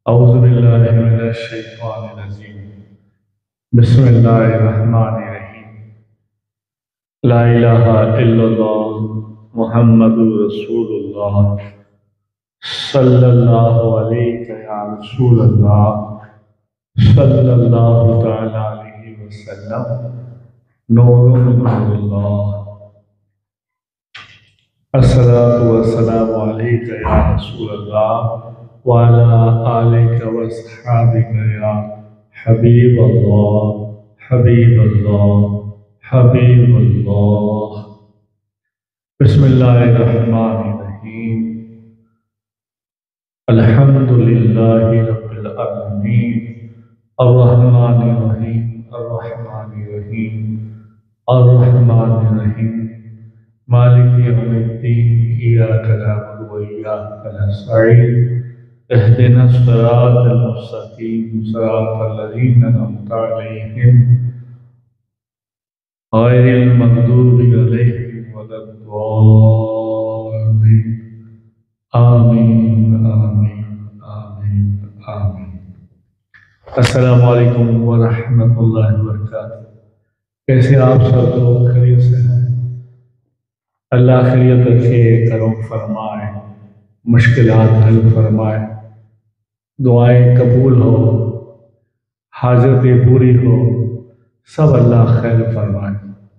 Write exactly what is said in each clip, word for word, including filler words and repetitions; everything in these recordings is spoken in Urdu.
اعوذ باللہ من الشیطان الرجیم بسم اللہ الرحمن الرحیم لا الہ الا اللہ محمد رسول اللہ صلی اللہ علیہ یا رسول اللہ صلی اللہ تعالی علیہ وسلم نور من اللہ الصلاۃ والسلام علیک یا رسول اللہ وعلى آلك وصحابك يا حبيب الله حبيب الله حبيب الله بسم الله الرحمن الرحيم الحمد لله رب العالمين الرحمن الرحيم الرحمن الرحيم الرحمن الرحيم مالك يوم الدين إياك نعبد وإياك نستعين اهدنا الصراط المستقيم صراط الذين أنعمت عليهم غير المغضوب عليهم ولا الضالين آمين آمين آمين آمين السلام علیکم ورحمۃ اللہ وبرکاتہ۔ کیسے آپ سب لوگ خیریت سے ہیں؟ اللہ خیریت رکھے، کرم فرمائے، مشکلات حل فرمائے، دعائیں قبول ہو، حاجتیں پوری ہو، سب اللہ خیر فرمائے۔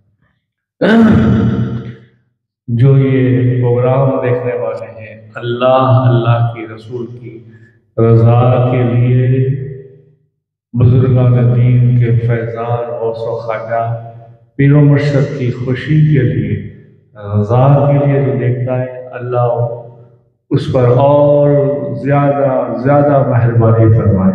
جو یہ پروگرام دیکھنے والے ہیں، اللہ اللہ کی رسول کی رضا کے لیے، بزرگان دین کے فیضان غوث و خواجہ پیر و مرشد کی خوشی کے لیے، رضا کے لیے جو دیکھتا ہے، اللہ اس پر اور زیادہ زیادہ مہربانی فرمائے،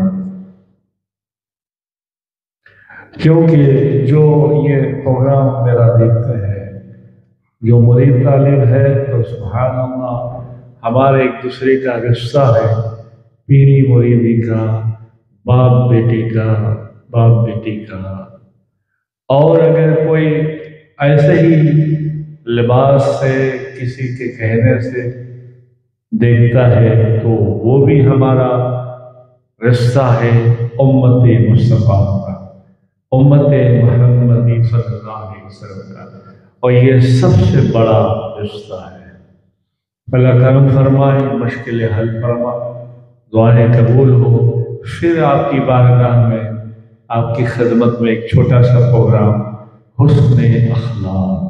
کیونکہ جو یہ پروگرام میرا دیکھتے ہیں، جو مرید طالب ہے، تو سبحان اللہ ہمارے ایک دوسرے کا رشتہ ہے، پیری مریدی کا، باپ بیٹی کا، باپ بیٹی کا۔ اور اگر کوئی ایسے ہی لباس سے، کسی کے کہنے سے دیکھتا ہے، تو وہ بھی ہمارا رشتہ ہے امت مصطفیٰ کا، امت محمدی صلی اللہ علیہ وسلم کا، اور یہ سب سے بڑا رشتہ ہے۔ اللہ کرم فرمائے، مشکلیں حل فرما، دعائیں قبول ہو۔ پھر آپ کی بارگاہ میں، آپ کی خدمت میں ایک چھوٹا سا پروگرام، حسن اخلاق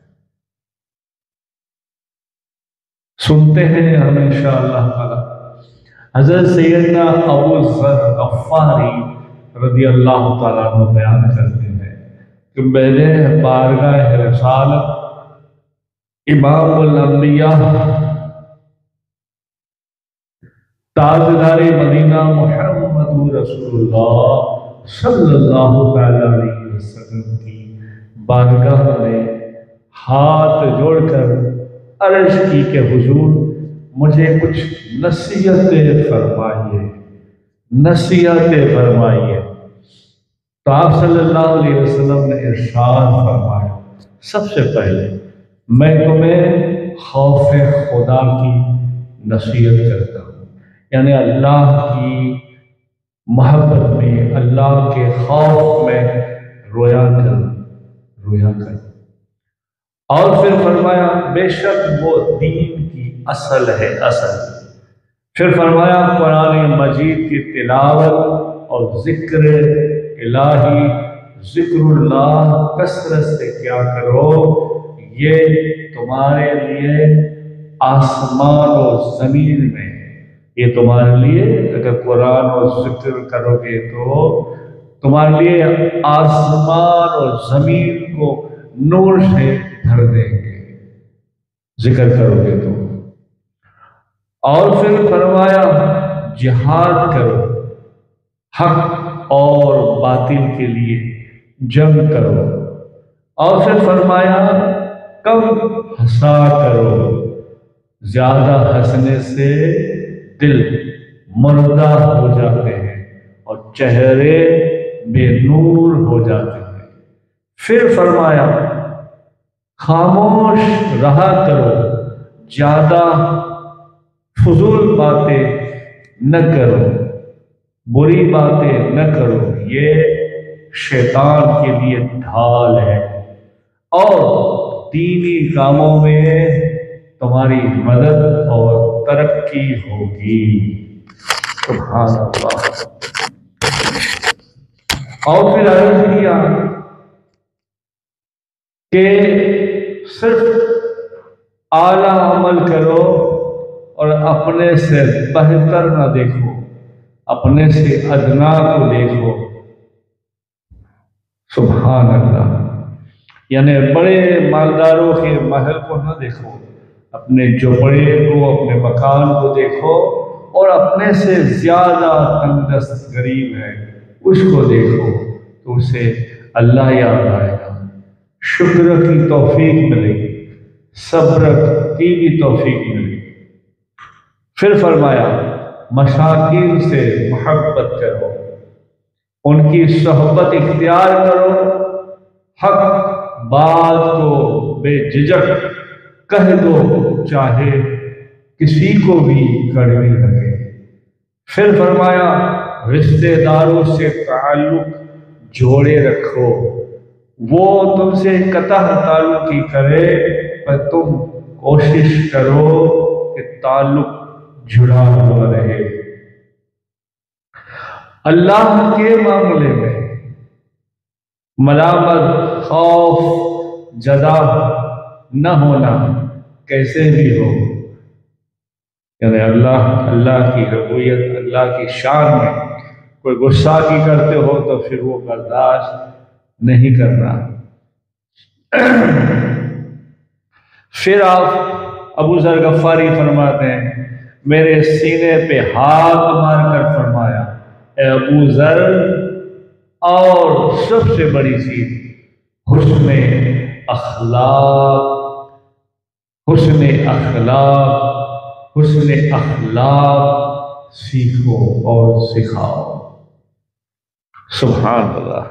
سنتے ہیں ہم انشاءاللہ تعالی۔ حضرت سیدنا ابو ذر غفاری رضی اللہ تعالیٰ عنہ بیان کرتے ہیں کہ میرے بارگاہ رسالت امام الانبیاء، تاجدار مدینہ محمد رسول اللہ صلی اللہ تعالیٰ علیہ وسلم کی بارگاہ میں ہاتھ جوڑ کر عرض کی کہ حضور مجھے کچھ نصیحتیں فرمائیے، نصیحتیں فرمائیے۔ تو آپ صلی اللہ علیہ وسلم نے ارشاد فرمایا، سب سے پہلے میں تمہیں خوف خدا کی نصیحت کرتا ہوں، یعنی اللہ کی محبت میں، اللہ کے خوف میں رویا کر رویا کر اور پھر فرمایا بے شک وہ دین کی اصل ہے، اصل۔ پھر فرمایا قرآن مجید کی تلاوت اور ذکر الہی، ذکر اللہ کثرت سے کیا کرو، یہ تمہارے لیے آسمان و زمین میں، یہ تمہارے لیے اگر قرآن اور ذکر کرو گے تو تمہارے لیے آسمان اور زمین کو نور سے بھر دیں گے، ذکر کرو گے تو۔ اور پھر فرمایا جہاد کرو، حق اور باطل کے لیے جنگ کرو۔ اور پھر فرمایا کم ہنسا کرو، زیادہ ہنسنے سے دل مردہ ہو جاتے ہیں اور چہرے بے نور ہو جاتے ہیں۔ پھر فرمایا خاموش رہا کرو، زیادہ فضول باتیں نہ کرو، بری باتیں نہ کرو، یہ شیطان کے لیے ڈھال ہے، اور دینی کاموں میں تمہاری مدد اور ترقی ہوگی۔ سبحان اللہ۔ اور پھر عرض کیا کہ صرف اعلیٰ عمل کرو اور اپنے سے بہتر نہ دیکھو، اپنے سے ادنا کو دیکھو۔ سبحان اللہ۔ یعنی بڑے مالداروں کے محل کو نہ دیکھو، اپنے جھوپڑے کو، اپنے مکان کو دیکھو، اور اپنے سے زیادہ تندرست غریب ہے اس کو دیکھو، تو اسے اللہ یاد آئے گا، شکر کی توفیق ملے گی، صبر کی بھی توفیق ملے گی۔ پھر فرمایا مساکین سے محبت کرو، ان کی صحبت اختیار کرو، حق بات کو بے جھجک کہہ دو، چاہے کسی کو بھی کڑوی لگے۔ پھر فرمایا رشتہ داروں سے تعلق جوڑے رکھو، وہ تم سے قطع تعلقی کرے پر تم کوشش کرو کہ تعلق جڑا ہوا رہے۔ اللہ کے معاملے میں ملامت، خوف، جزا نہ ہونا کیسے بھی ہو، یعنی اللہ اللہ کی ربوبیت، اللہ کی شان میں کوئی غصہ کی کرتے ہو تو پھر وہ برداشت نہیں کرنا۔ پھر آپ ابو ذر غفاری فرماتے ہیں، میرے سینے پہ ہاتھ مار کر فرمایا، اے ابو ذر، اور سب سے بڑی چیز حسن اخلاق، حسن اخلاق، حسن اخلاق سیکھو اور سکھاؤ۔ سبحان اللہ۔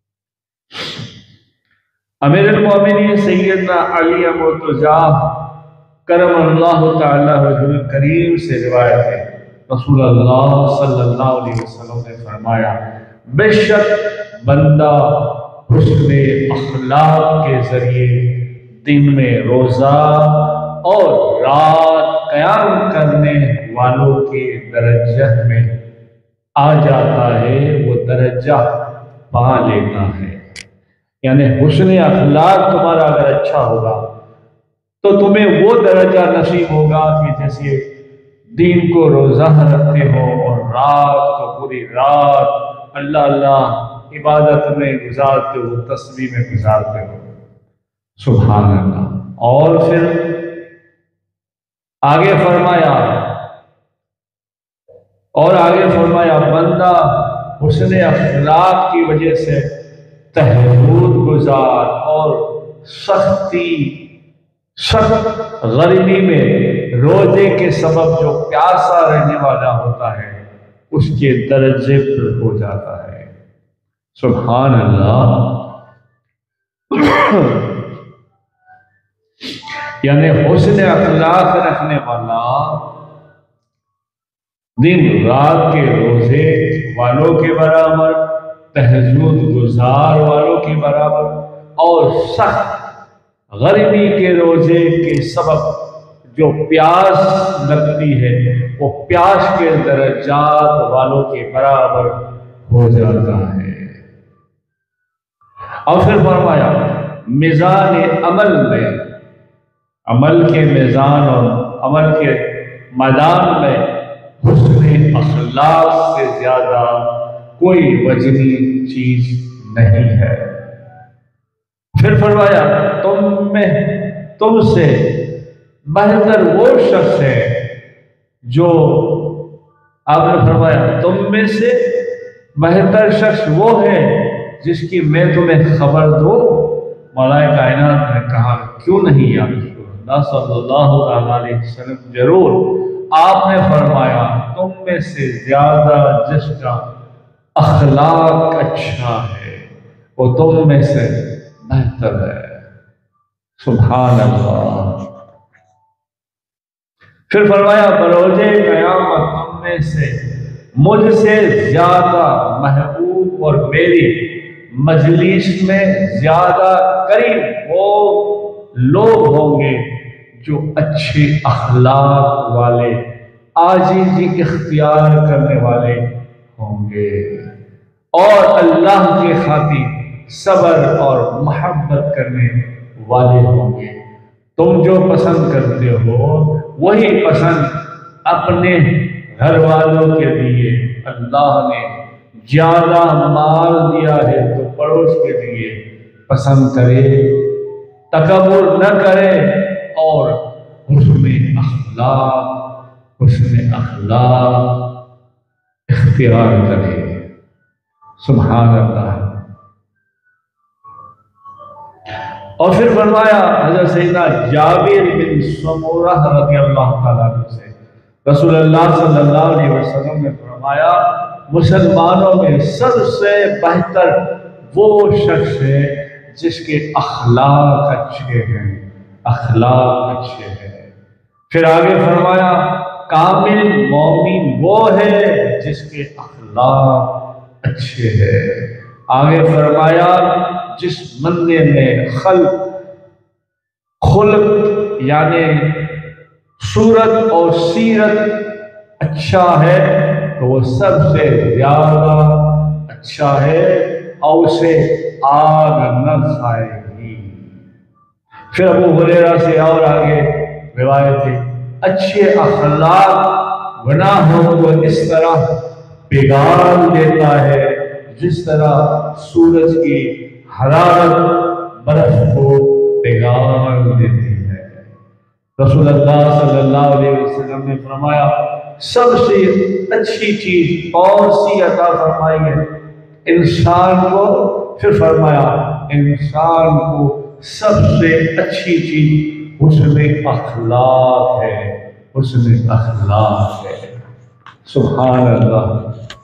امیر المومنین سیدنا علی مرتضیٰ کرم اللہ تعالی وجہ الکریم سے روایت ہے، رسول اللہ صلی اللہ علیہ وسلم نے فرمایا، بے شک بندہ حسن اخلاق کے ذریعے دن میں روزہ اور رات قیام کرنے والوں کے درجہ میں آ جاتا ہے، وہ درجہ پا لیتا ہے۔ یعنی حسن اخلاق تمہارا اگر اچھا ہوگا تو تمہیں وہ درجہ نصیب ہوگا کہ جیسے دین کو روزہ رکھتے ہو اور رات کو پوری رات اللہ اللہ عبادت میں گزارتے ہو، تسبیح میں گزارتے ہو۔ سبحان اللہ۔ اور پھر آگے فرمایا اور آگے فرمایا بندہ حسن اخلاق کی وجہ سے تہجد گزار اور سختی سخت غریبی میں روزے کے سبب جو پیاسا رہنے والا ہوتا ہے اس کے درجے پر ہو جاتا ہے۔ سبحان اللہ۔ یعنی حسن اخلاق رکھنے والا دن رات کے روزے والوں کے برابر، تہجد گزار والوں کے برابر، اور سخت غریبی کے روزے کے سبب جو پیاس لگتی ہے وہ پیاس کے درجات والوں کے برابر ہو جاتا ہے۔ اور پھر فرمایا میزان عمل میں، عمل کے میزان اور عمل کے میدان میں حسن اخلاق سے زیادہ کوئی وزنی چیز نہیں ہے۔ پھر فرمایا تم میں تم سے بہتر وہ شخص ہے جو، آپ نے فرمایا تم میں سے بہتر شخص وہ ہے جس کی میں تمہیں خبر دوں۔ مولا کائنات نے کہا کیوں نہیں یا رسول اللہ صلی اللہ علیہ وسلم، ضرور۔ آپ نے فرمایا تم میں سے زیادہ جس کا اخلاق اچھا ہے وہ تم میں سے بہتر ہے۔ سبحان اللہ۔ پھر فرمایا بروز قیامت تم میں سے مجھ سے زیادہ محبوب اور میری مجلس میں زیادہ قریب وہ لوگ ہوں گے جو اچھے اخلاق والے، عاجزی اختیار کرنے والے ہوں گے، اور اللہ کے خاطر صبر اور محبت کرنے والے ہوں گے۔ تم جو پسند کرتے ہو وہی پسند اپنے گھر والوں کے لیے۔ اللہ نے زیادہ مال دیا ہے تو پڑوس کے لیے پسند کرے، تکبر نہ کرے، اور حسن اخلاق حسن اخلاق اختیار کرے۔ سبحان اللہ۔ اور پھر فرمایا حضرت سیدنا جابر بن سمورہ رضی اللہ تعالیٰ عنہ سے، رسول اللہ صلی اللہ علیہ وسلم نے فرمایا مسلمانوں میں سب سے بہتر وہ شخص ہے جس کے اخلاق اچھے ہیں، اخلاق اچھے ہیں۔ پھر آگے فرمایا کامل مومن وہ ہے جس کے اخلاق اچھے ہیں۔ آگے فرمایا جس بندے میں خلق خلق یعنی صورت اور سیرت اچھا ہے تو وہ سب سے زیادہ اچھا ہے اور اسے آگ نہ کھائے گی۔ پھر ابو ہریرہ سے اور آگے روایت ہے اچھے اخلاق گناہوں کو اس طرح پگھال دیتا ہے جس طرح سورج کی حرارت برف کو پگھال دیتی ہے۔ رسول اللہ صلی اللہ علیہ وسلم نے فرمایا سب سے اچھی چیز کون سی عطا فرمائی ہے انسان کو؟ پھر فرمایا انسان کو سب سے اچھی چیز حسن اخلاق ہے، حسن اخلاق ہے۔ سبحان اللہ۔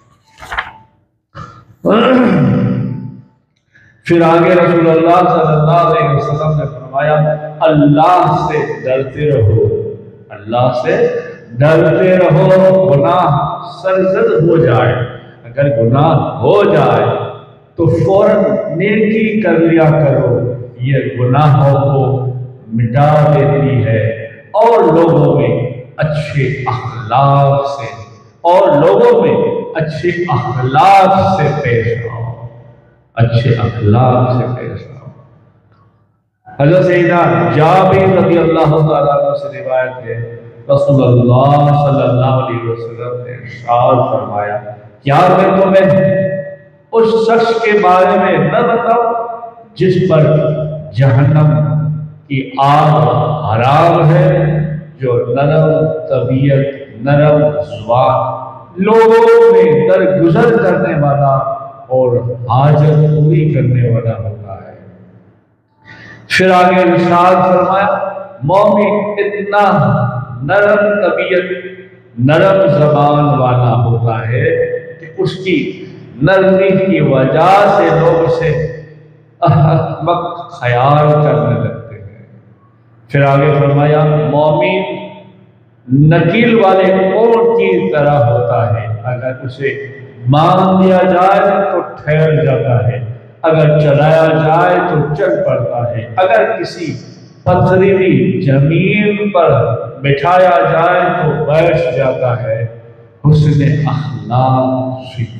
پھر آگے رسول اللہ صلی اللہ علیہ وسلم نے فرمایا اللہ سے ڈرتے رہو، اللہ سے ڈرتے رہو، گناہ سرزد ہو جائے، اگر گناہ ہو جائے تو فوراً نیکی کر لیا کرو، یہ گناہوں کو مٹا دیتی ہے اور لوگوں میں اچھے اخلاق سے اور لوگوں میں اچھے اخلاق سے پیش آؤ، اچھے اخلاق سے پیش آؤ۔ حضرت سیدنا جابر رضی اللہ تعالیٰ عنہ سے روایت ہے رسول اللہ صلی اللہ علیہ وسلم نے ارشاد فرمایا کیا میں تمہیں اس شخص کے بارے میں نہ بتاؤں جس پر جہنم کی آگ حرام ہے، جو نرم طبیعت، نرم زبان، لوگوں میں درگزر کرنے والا اور حاجت پوری کرنے والا ہوتا ہے۔ پھر آگے ارشاد فرمایا مومن اتنا نرم طبیعت، نرم زبان والا ہوتا ہے کہ اس کی نرمی کی وجہ سے لوگ اسے احمق خیال کرنے لگتے ہیں۔ پھر آگے فرمایا مومن نکیل والے اونٹ کی طرح ہوتا ہے، اگر اسے مان دیا جائے تو ٹھہر جاتا ہے، اگر چلایا جائے تو چل پڑتا ہے، اگر کسی پتھریلی زمین پر بٹھایا جائے تو بیٹھ جاتا ہے۔ حسن اخلاق سیکھو۔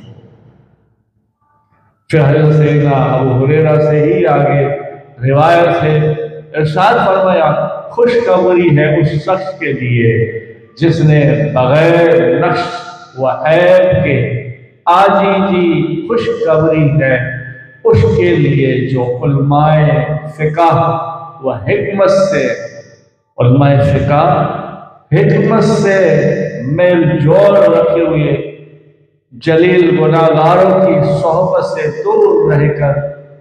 پھر حضرت سیدنا ابو ہریرہ سے ہی آگے روایت ہے ارشاد فرمایا خوشخبری ہے اس شخص کے لیے جس نے بغیر نقص و عیب کے عاجزی، خوشخبری ہے اس کے لیے جو علماء فقہ و حکمت سے علماء فقہ حکمت سے میل جول رکھے ہوئے جلیل گناہگاروں کی صحبت سے دور رہ کر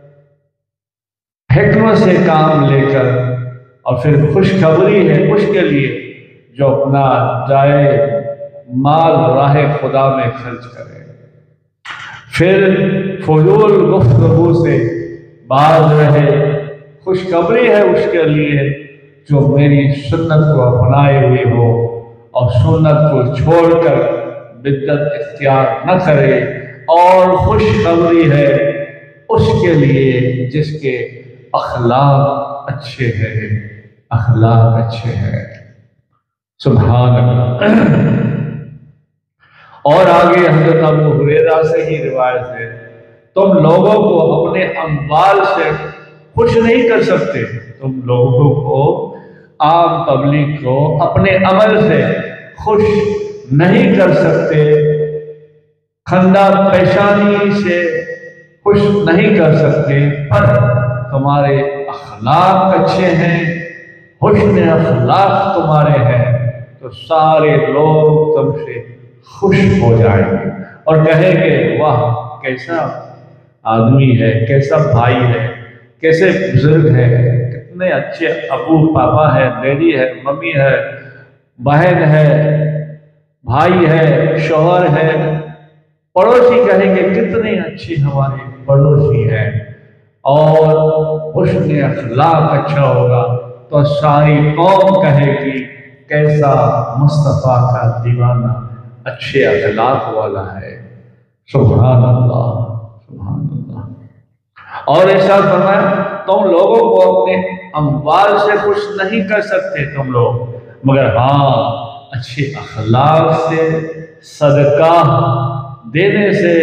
حکمت سے کام لے کر، اور پھر خوشخبری ہے اس کے لیے جو اپنا جائے مال راہ خدا میں خرچ کرے۔ پھر فضول گفتگو سے باز رہے، خوشخبری ہے اس کے لیے جو میری سنت کو اپنائے ہوئے ہو اور سنت کو چھوڑ کر بدت اختیار نہ کرے، اور خوشخبری ہے اس کے لیے جس کے اخلاق اچھے ہیں، اخلاق اچھے ہیں۔ سبحان اللہ۔ اور آگے حضرت ابو ہریرہ سے ہی روایت ہے، تم لوگوں کو اپنے اموال سے خوش نہیں کر سکتے، تم لوگوں کو، عام پبلک کو اپنے عمل سے خوش نہیں کر سکتے، خندہ پیشانی سے خوش نہیں کر سکتے، پر تمہارے اخلاق اچھے ہیں، حسن اخلاق تمہارے ہیں، تو سارے لوگ تم سے خوش ہو جائیں گے اور کہیں گے واہ کیسا آدمی ہے، کیسا بھائی ہے، کیسے بزرگ ہے، کتنے اچھے ابو پاپا ہے، ڈیڈی ہے، ممی ہے، بہن ہے، بھائی ہے، شوہر ہے، پڑوسی کہیں گے کتنے اچھے ہمارے پڑوسی ہیں، اور حسن اخلاق اچھا ہوگا تو ساری قوم کہے گی کیسا مصطفیٰ کا دیوانہ اچھے اخلاق والا ہے۔ سبحان اللہ، سبحان اللہ۔ اور ایسا فرمایا تم لوگوں کو اپنے اموال سے خوش نہیں کر سکتے تم لوگ، مگر ہاں اچھے اخلاق سے، صدقہ دینے سے،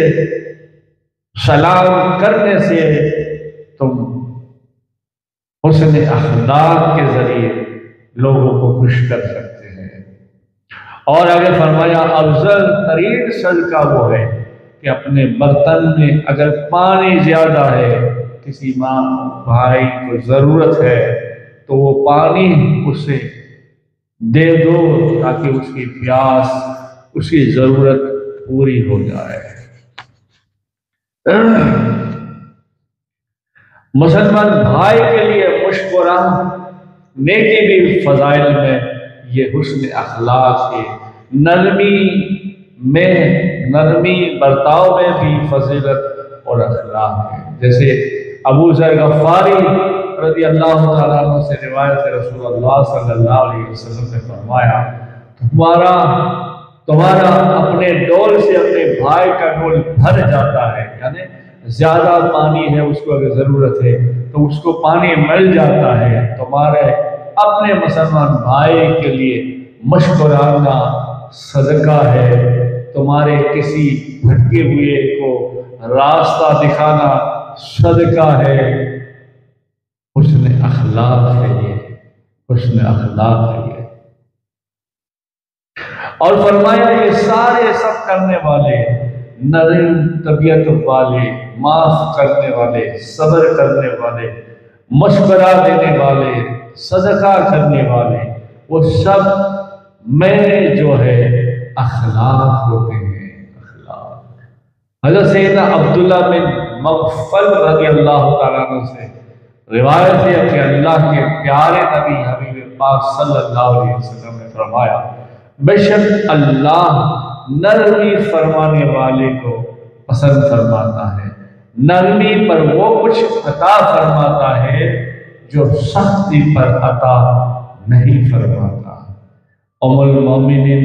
سلام کرنے سے تم حسن اخلاق کے ذریعے لوگوں کو خوش کر سکتے ہیں۔ اور آگے فرمایا افضل ترین صدقہ وہ ہے کہ اپنے برتن میں اگر پانی زیادہ ہے، کسی ماں بھائی کو ضرورت ہے تو وہ پانی اسے دے دو تاکہ اس کی پیاس، اس کی ضرورت پوری ہو جائے۔ مسلمان بھائی کے لیے مشورہ نیکی بھی فضائل میں یہ حسن اخلاق کی نرمی میں، نرمی برتاؤ میں بھی فضیلت اور اخلاق ہے۔ جیسے ابو ذر غفاری رضی اللہ تعالیٰ عنہ سے روایت ہے، رسول اللہ صلی اللہ علیہ وسلم نے فرمایا تمہارا تمہارا اپنے ڈول سے اپنے بھائی کا ڈول بھر جاتا ہے، یعنی زیادہ پانی ہے، اس کو اگر ضرورت ہے تو اس کو پانی مل جاتا ہے۔ تمہارے اپنے مسلمان بھائی کے لیے مشکرانہ صدقہ ہے، تمہارے کسی بھٹکے ہوئے کو راستہ دکھانا صدقہ ہے، حسن اخلاق ہے یہ، حسن اخلاق ہے یہ۔ اور فرمایا یہ سارے سب کرنے والے، نرم طبیعت والے، معاف کرنے والے، صبر کرنے والے، مشورہ دینے والے، صدقہ کرنے والے، وہ سب میں جو ہے اخلاق ہوتے ہیں، اخلاق۔ حضرت سیدنا عبداللہ بن مغفل رضی اللہ تعالیٰ عنہ سے روایت ہے کہ اللہ کے پیارے نبی حبیب پاک صلی اللہ علیہ وسلم نے فرمایا بے شک اللہ نرمی فرمانے والے کو پسند فرماتا ہے، نرمی پر وہ کچھ عطا فرماتا ہے جو سختی پر عطا نہیں فرماتا۔ ام المومنین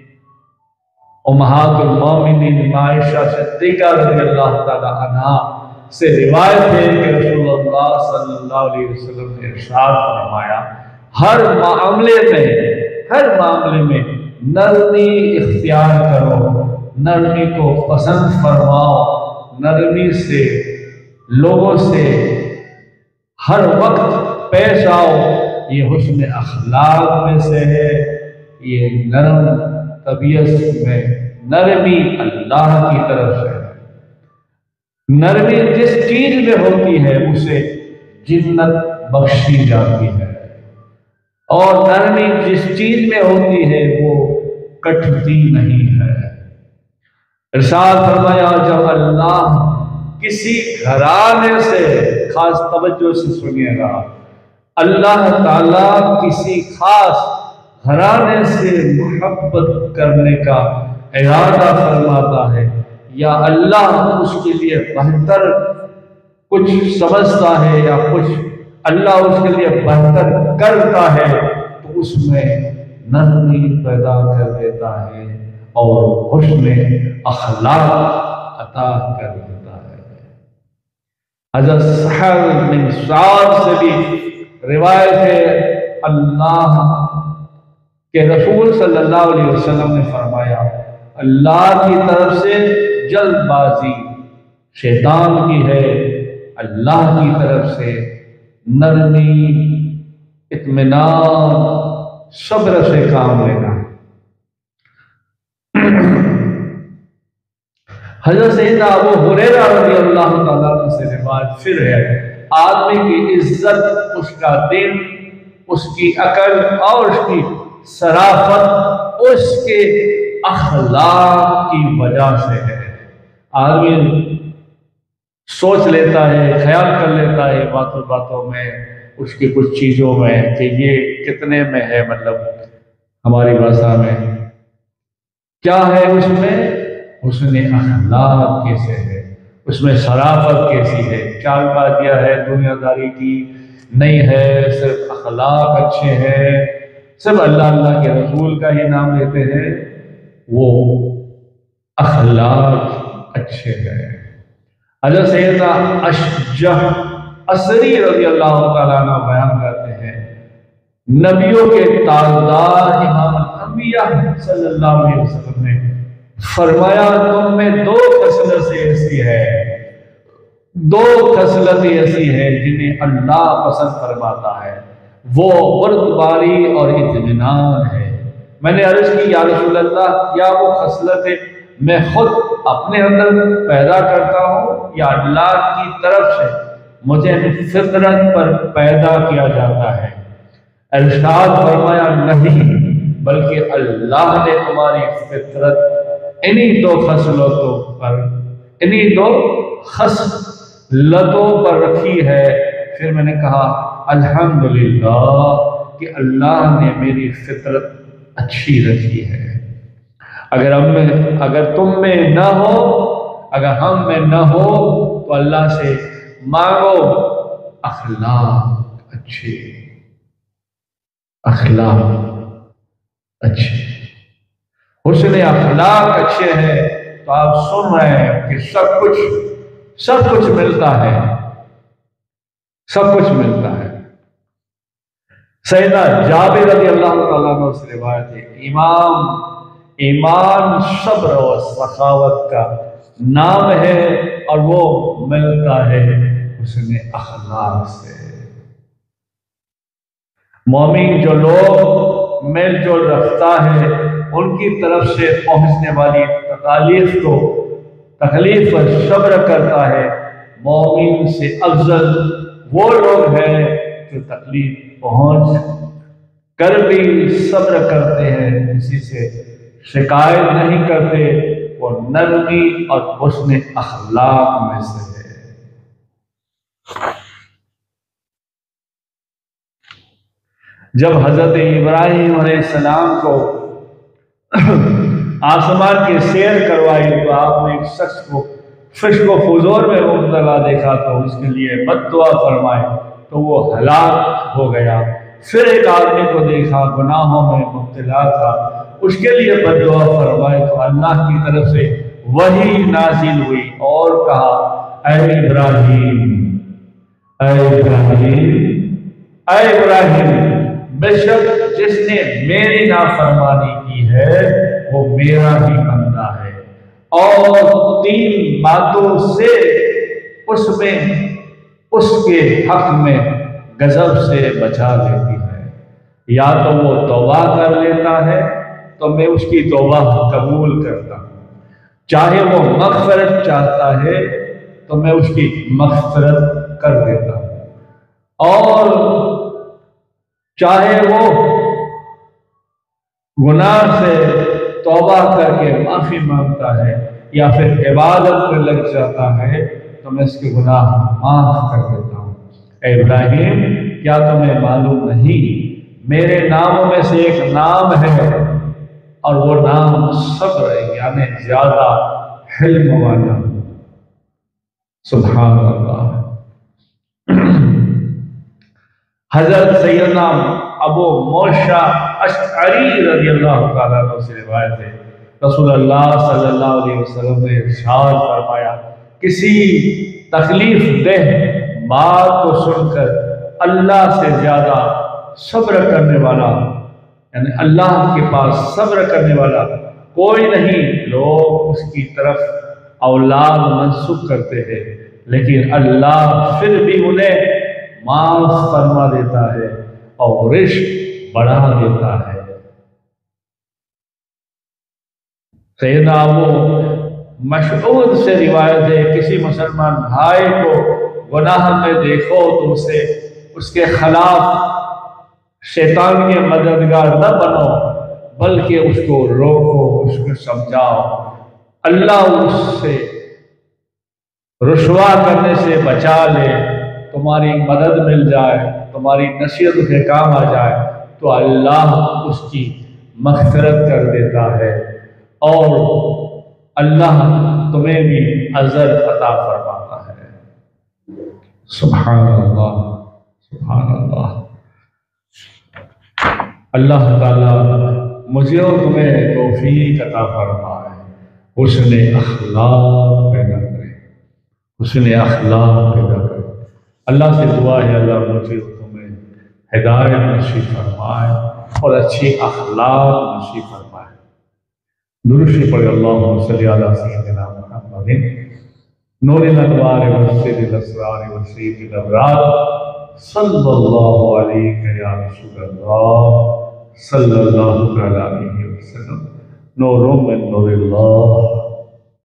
امہات المومنین عائشہ صدیقہ رضی اللہ تعالی عنہا سے روایت ہے کہ رسول اللہ صلی اللہ علیہ وسلم نے ارشاد فرمایا ہر معاملے میں ہر معاملے میں نرمی اختیار کرو، نرمی کو پسند فرماؤ، نرمی سے لوگوں سے ہر وقت پیش آؤ، یہ حسن اخلاق میں سے ہے، یہ نرم طبیعت میں نرمی اللہ کی طرف سے ہے۔ نرمی جس چیز میں ہوتی ہے اسے جنت بخشی جاتی ہے، اور نرمی جس چیز میں ہوتی ہے وہ کٹتی نہیں ہے۔ ارشاد فرمایا جب اللہ کسی گھرانے سے، خاص توجہ سے سنیے گا، اللہ تعالیٰ کسی خاص گھرانے سے محبت کرنے کا ارادہ فرماتا ہے، یا اللہ اس کے لیے بہتر کچھ سمجھتا ہے یا کچھ اللہ اس کے لیے بہتر کرتا ہے، تو اس میں نرمی پیدا کر دیتا ہے، اور حسن اخلاق عطا کر دیتا ہے۔ حضرت سہل بن سعد سے بھی روایت ہے، اللہ کہ رسول صلی اللہ علیہ وسلم نے فرمایا، اللہ کی طرف سے جلد بازی شیطان کی ہے، اللہ کی طرف سے نرمی، اطمینان، صبر سے کام لینا۔ حضرت سیدنا ابو ہریرہ رضی اللہ تعالیٰ عنہ سے روایت پھر ہے، آدمی کی عزت اس کا دل، اس کی عقل اور اس کی صرافت اس کے اخلاق کی وجہ سے ہے۔ آدمی سوچ لیتا ہے، خیال کر لیتا ہے باتوں باتوں میں، اس کی کچھ چیزوں میں کہ یہ کتنے میں ہے، مطلب ہماری بھاشا میں کیا ہے، اس میں حسن اخلاق کیسے ہے، اس میں صرافت کیسی ہے، چال بازیاں ہے دنیا داری کی نہیں ہے، صرف اخلاق اچھے ہیں، صرف اللہ اللہ کے رسول کا ہی نام لیتے ہیں، وہ اخلاق اچھے ہیں۔ حضرت سیدنا اشجع عصری رضی اللہ تعالیٰ عنہ بیان کرتے ہیں، نبیوں کے تاجدار امام الانبیاء صلی اللہ علیہ وسلم نے فرمایا، تم میں دو خصلتیں ایسی ہے دو خصلتیں ایسی ہیں جنہیں اللہ پسند فرماتا ہے، وہ بردباری اور اطمینان ہے۔ میں نے عرض کی، یا رسول اللہ، کیا وہ خصلتیں میں خود اپنے اندر پیدا کرتا ہوں یا اللہ کی طرف سے مجھے فطرت پر پیدا کیا جاتا ہے؟ ارشاد فرمایا، نہیں، بلکہ اللہ نے تمہاری فطرت انہی دو خصلتوں پر انہی دو خصلتوں پر رکھی ہے۔ پھر میں نے کہا الحمدللہ کہ اللہ نے میری فطرت اچھی رکھی ہے۔ اگر ہم میں اگر تم میں نہ ہو اگر ہم میں نہ ہو تو اللہ سے مانگو اخلاق اچھے اخلاق اچھے حسن اخلاق اچھے ہیں تو آپ سن رہے ہیں کہ سب کچھ سب کچھ ملتا ہے سب کچھ ملتا ہے۔ سیدنا جابر رضی اللہ تعالیٰ عنہ سے روایت ہے، امام ایمان صبر و سخاوت کا نام ہے اور وہ ملتا ہے حسن اخلاق سے۔ مومن جو لوگ میل جول رکھتا ہے ان کی طرف سے پہنچنے والی تکالیف کو تکلیف پر صبر کرتا ہے۔ مومن سے افضل وہ لوگ ہیں جو تکلیف پہنچ کر بھی صبر کرتے ہیں، کسی سے شکایت نہیں کرتے، وہ نرمی اور حسن اخلاق میں سے ہے۔ جب حضرت ابراہیم علیہ السلام کو آسمان کی سیر کروائی تو آپ نے ایک شخص کو فشق و فجور میں مبتلا دیکھا تو اس کے لیے بد دعا فرمائے تو وہ ہلاک ہو گیا۔ پھر ایک آدمی کو دیکھا گناہوں میں مبتلا تھا، اس کے لیے بد دعا فرمائے تو اللہ کی طرف سے وحی نازل ہوئی اور کہا، اے ابراہیم اے ابراہیم اے ابراہیم بے شک جس نے میری نافرمانی کی ہے وہ میرا ہی بندہ ہے اور تین باتوں سے اس میں اس کے حق میں غضب سے بچا لیتی ہے۔ یا تو وہ توبہ کر لیتا ہے تو میں اس کی توبہ قبول کرتا ہوں، چاہے وہ مغفرت چاہتا ہے تو میں اس کی مغفرت کر دیتا ہوں، اور چاہے وہ گناہ سے توبہ کر کے معافی مانگتا ہے یا پھر عبادت میں لگ جاتا ہے تو میں اس کے گناہ معاف کر دیتا ہوں۔ اے ابراہیم، کیا تمہیں معلوم نہیں میرے ناموں میں سے ایک نام ہے اور وہ نام صبر ہے، یعنی زیادہ حلم والا۔ سبحان اللہ۔ حضرت سیدنا ابو موسیٰ اشعری رضی اللہ تعالیٰ عنہ سے روایت ہے، رسول اللہ صلی اللہ علیہ وسلم نے ارشاد فرمایا کسی تکلیف دہ بات کو سن کر اللہ سے زیادہ صبر کرنے والا، یعنی اللہ کے پاس صبر کرنے والا کوئی نہیں۔ لوگ اس کی طرف اولاد منسوخ کرتے ہیں، لیکن اللہ پھر بھی انہیں معاف فرما دیتا ہے اور رزق بڑھا دیتا ہے۔ سیدنا ابو مسعود سے روایت ہے، کسی مسلمان بھائی کو گناہ میں دیکھو تو اسے اس کے خلاف شیطان کے مددگار نہ بنو، بلکہ اس کو روکو، اس کو سمجھاؤ، اللہ اس سے رسوا کرنے سے بچا لے، تمہاری مدد مل جائے، تمہاری نصیحت کے کام آ جائے تو اللہ اس کی مغفرت کر دیتا ہے اور اللہ تمہیں بھی اجر عطا فرماتا ہے۔ سبحان اللہ، سبحان اللہ۔ اللہ تعالیٰ مجھے اور تمہیں توفیق عطا فرمائے، حسن اخلاق پیدا کرے، حسن اخلاق پیدا کرے۔ اللہ سے دعا ہے اللہ مجھے اور تمہیں ہدایت نصیب فرمائے اور اچھی اخلاق نصیب فرمائے۔ درود پڑھے اللہم صلی علی سیدنا محمد نور الانوار وسید الاسرار وسید الابرار صلی اللہ علیہ یا رسول اللہ صلی اللہ علیہ وسلم، نور من نور اللہ۔